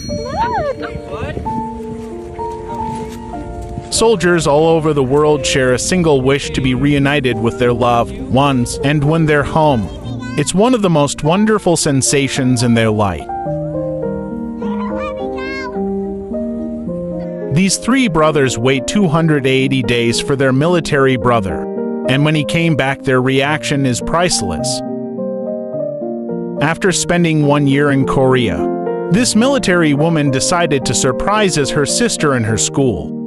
Soldiers all over the world share a single wish to be reunited with their loved ones, and when they're home, it's one of the most wonderful sensations in their life. These three brothers wait 280 days for their military brother, and when he came back, their reaction is priceless. After spending 1 year in Korea, this military woman decided to surprise her sister in her school.